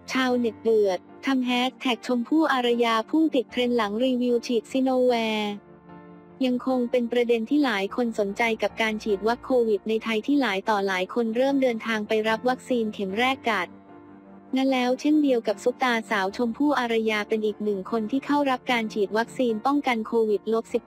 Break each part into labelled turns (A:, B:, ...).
A: ชาวเน็ตเดือดทำแฮชแท็กชมพู่อารยาพุ่งติดเทรนด์หลังรีวิวฉีดซิโนแวคยังคงเป็นประเด็นที่หลายคนสนใจกับการฉีดวัคซีนโควิดในไทยที่หลายต่อหลายคนเริ่มเดินทางไปรับวัคซีนเข็มแรกกันนั่นแล้วเช่นเดียวกับซุปตาสาวชมพู่อารยาเป็นอีกหนึ่งคนที่เข้ารับการฉีดวัคซีนป้องกันโควิด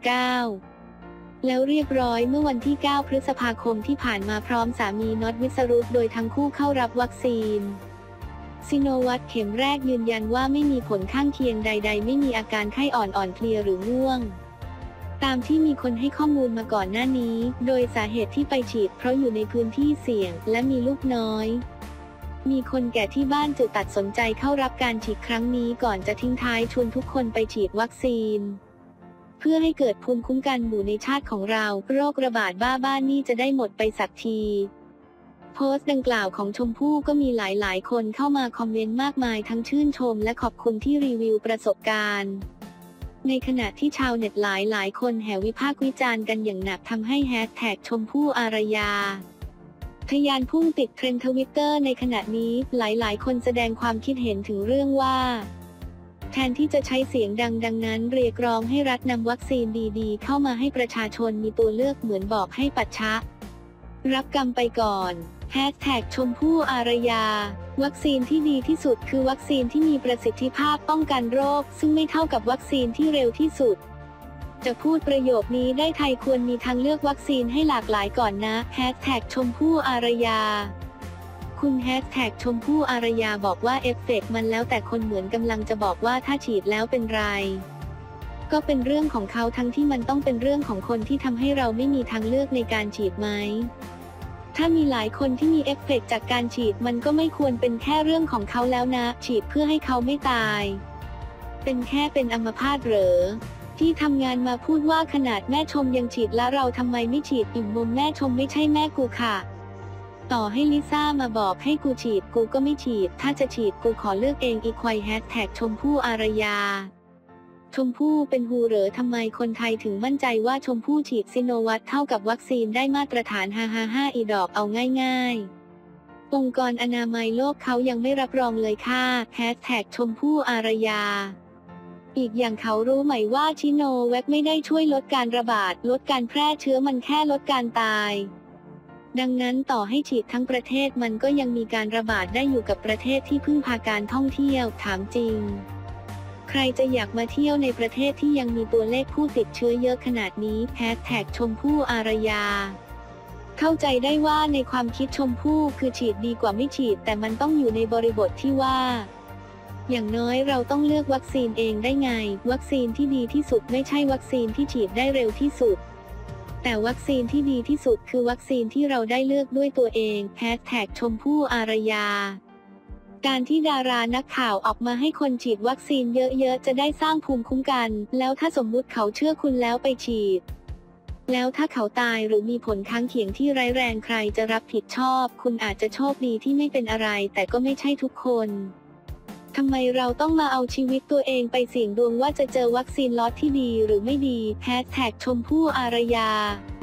A: -19 แล้วเรียบร้อยเมื่อวันที่ 9 พฤษภาคมที่ผ่านมาพร้อมสามีน็อตวิสรุตโดยทั้งคู่เข้ารับวัคซีนซิโนแวคเข็มแรกยืนยันว่าไม่มีผลข้างเคียงใดๆไม่มีอาการไข้อ่อนเพลียหรือง่วงตามที่มีคนให้ข้อมูลมาก่อนหน้านี้โดยสาเหตุที่ไปฉีดเพราะอยู่ในพื้นที่เสี่ยงและมีลูกน้อยมีคนแก่ที่บ้านจึงตัดสนใจเข้ารับการฉีดครั้งนี้ก่อนจะทิ้งท้ายชวนทุกคนไปฉีดวัคซีนเพื่อให้เกิดภูมิคุ้มกันหมู่ในชาติของเราโรคระบาดบ้านี่จะได้หมดไปสักทีโพสต์ดังกล่าวของชมพู่ก็มีหลายคนเข้ามาคอมเมนต์มากมายทั้งชื่นชมและขอบคุณที่รีวิวประสบการณ์ในขณะที่ชาวเน็ตหลายคนแห่วิพากษ์วิจารณ์กันอย่างหนักทำให้แฮชแท็กชมพู่อารยาทะยานพุ่งติดเทรนด์ทวิตเตอร์ในขณะนี้หลายคนแสดงความคิดเห็นถึงเรื่องว่าแทนที่จะใช้เสียงดังนั้นเรียกร้องให้รัฐนำวัคซีนดีๆเข้ามาให้ประชาชนมีตัวเลือกเหมือนบอกให้ปัดชะรับกรรมไปก่อนแฮชแท็กชมพู่อารยาวัคซีนที่ดีที่สุดคือวัคซีนที่มีประสิทธิภาพป้องกันโรคซึ่งไม่เท่ากับวัคซีนที่เร็วที่สุดจะพูดประโยคนี้ได้ไทยควรมีทางเลือกวัคซีนให้หลากหลายก่อนนะแฮชแท็กชมพู่อารยาคุณแฮชแท็กชมพู่อารยาบอกว่าเอฟเฟกต์มันแล้วแต่คนเหมือนกำลังจะบอกว่าถ้าฉีดแล้วเป็นไรก็เป็นเรื่องของเขาทั้งที่มันต้องเป็นเรื่องของคนที่ทำให้เราไม่มีทางเลือกในการฉีดไหมถ้ามีหลายคนที่มีเอฟเฟกต์จากการฉีดมันก็ไม่ควรเป็นแค่เรื่องของเขาแล้วนะฉีดเพื่อให้เขาไม่ตายเป็นแค่เป็นอัมพาตเหรอที่ทำงานมาพูดว่าขนาดแม่ชมยังฉีดแล้วเราทำไมไม่ฉีดอิ่มมุมแม่ชมไม่ใช่แม่กูค่ะต่อให้ลิซ่ามาบอกให้กูฉีดกูก็ไม่ฉีดถ้าจะฉีดกูขอเลือกเองอีควายแฮชแท็กชมพู่อารยาชมพู่เป็นฮูเหรอทำไมคนไทยถึงมั่นใจว่าชมพู่ฉีดซิโนแวคเท่ากับวัคซีนได้มาตรฐาน5อีดอกเอาง่ายๆองค์กรอนามัยโลกเขายังไม่รับรองเลยค่ะแฮชแท็กชมพู่อารยาอีกอย่างเขารู้ไหมว่าซิโนแวคไม่ได้ช่วยลดการระบาดลดการแพร่เชื้อมันแค่ลดการตายดังนั้นต่อให้ฉีดทั้งประเทศมันก็ยังมีการระบาดได้อยู่กับประเทศที่พึ่งพาการท่องเที่ยวถามจริงใครจะอยากมาเที่ยวในประเทศที่ยังมีตัวเลขผู้ติดเชื้อเยอะขนาดนี้แฮชแท็กชมพู่อารยาเข้าใจได้ว่าในความคิดชมพู่คือฉีดดีกว่าไม่ฉีดแต่มันต้องอยู่ในบริบทที่ว่าอย่างน้อยเราต้องเลือกวัคซีนเองได้ไงวัคซีนที่ดีที่สุดไม่ใช่วัคซีนที่ฉีดได้เร็วที่สุดแต่วัคซีนที่ดีที่สุดคือวัคซีนที่เราได้เลือกด้วยตัวเองแฮชแท็กชมพู่อารยาการที่ดารานักข่าวออกมาให้คนฉีดวัคซีนเยอะๆจะได้สร้างภูมิคุ้มกันแล้วถ้าสมมุติเขาเชื่อคุณแล้วไปฉีดแล้วถ้าเขาตายหรือมีผลข้างเคียงที่ร้ายแรงใครจะรับผิดชอบคุณอาจจะโชคดีที่ไม่เป็นอะไรแต่ก็ไม่ใช่ทุกคนทำไมเราต้องมาเอาชีวิตตัวเองไปเสี่ยงดวงว่าจะเจอวัคซีนล็อตที่ดีหรือไม่ดีแฮชแท็กชมพู่อารยา